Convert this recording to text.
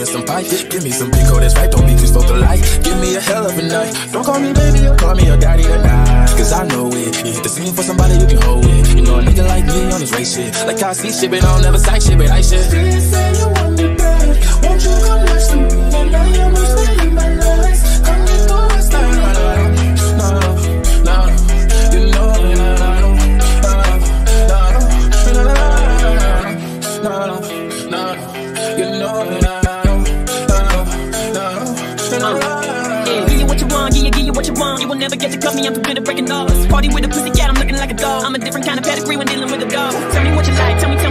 some pipe. Give me some pico, that's right, don't be too spoke to light. Give me a hell of a night. Don't call me baby, or call me your daddy tonight. Cause I know it. You hit the scene for somebody you can hold it. You know a nigga like me on this race shit. Like I see shit, but I don't never sight shit, but I shit. You say you want me back. Won't you come next to me? And now you're mostly in my life. Come get the rest of my life. No, you know Give you what you want. You will never get to cut me. I'm too good at breaking laws. Party with a pussy cat, I'm looking like a dog. I'm a different kind of pedigree when dealing with a dog. Tell me what you like, tell me